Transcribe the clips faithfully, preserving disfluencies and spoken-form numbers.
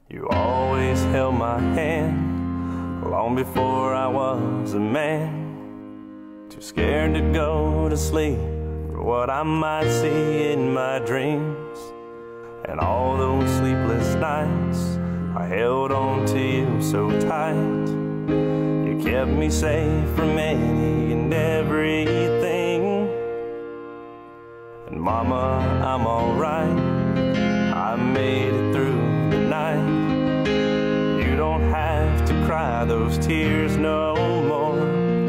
You always held my hand long before I was a man. Too scared to go to sleep for what I might see in my dreams. And all those sleepless nights I held on to you so tight. You kept me safe from any and everything. And mama, I'm alright, I made it through the night. You don't have to cry those tears no more.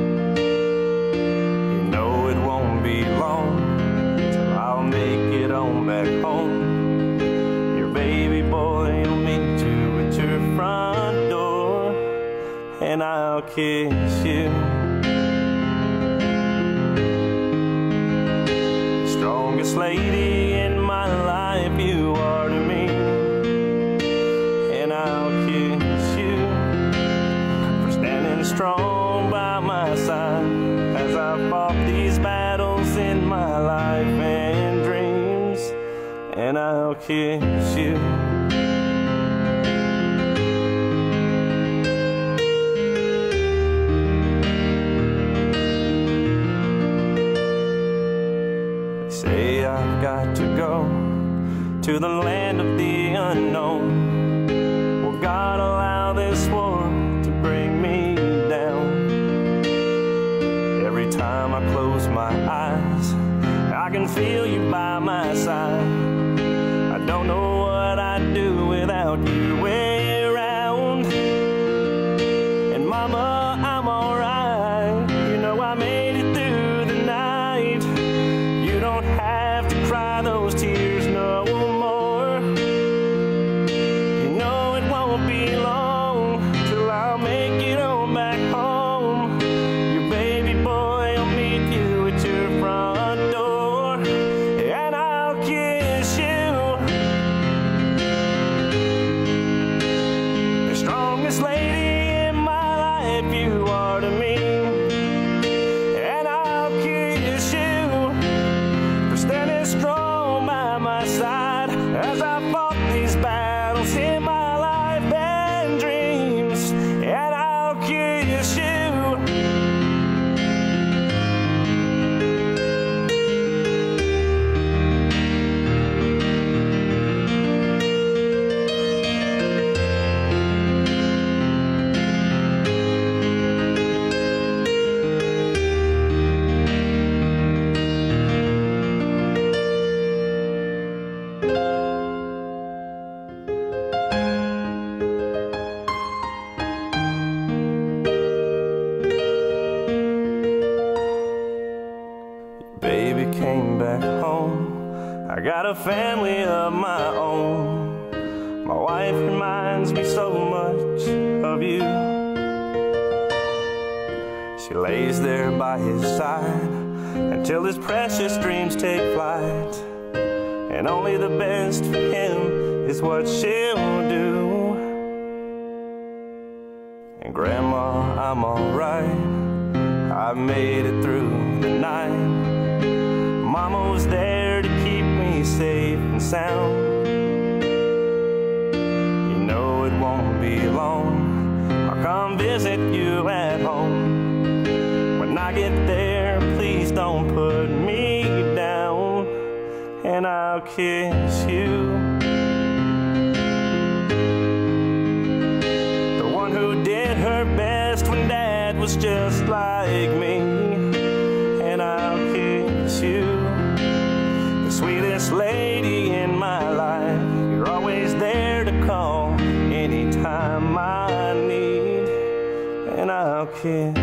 You know it won't be long till I'll make it on back home. Your baby boy will meet you at your front door, and I'll kiss you. Strongest lady in my life you are to me, and I'll kiss you for standing strong by my side as I fought these battles in my life and dreams, and I'll kiss you. Say I've got to go to the land of the unknown. Will God allow this war to bring me down? Every time I close my eyes, I can feel you by my side. I don't know what I'd do without you way around. And mama, I'm alright, you know I made it through the night. You don't have to cry those tears no more. You know it won't be long till I'll make it on back home. Your baby boy will meet you at your front door, and I'll kiss you. The strongest lady in my life you are to me, and I'll kiss you for standing strong by my side as I fought these battles in my life and dreams, and I'll kiss you. Baby came back home, I got a family of my own. My wife reminds me so much of you. She lays there by his side until his precious dreams take flight, and only the best for him is what she'll do. And grandma, I'm alright, I made it through the night. Mama was there to keep me safe and sound. You know it won't be long, I'll come visit you at home. When I get there, please don't put me down, and I'll kiss you. The one who did her best when Dad was just like me, and I'll kiss you. The sweetest lady in my life, you're always there to call anytime I need, and I'll kiss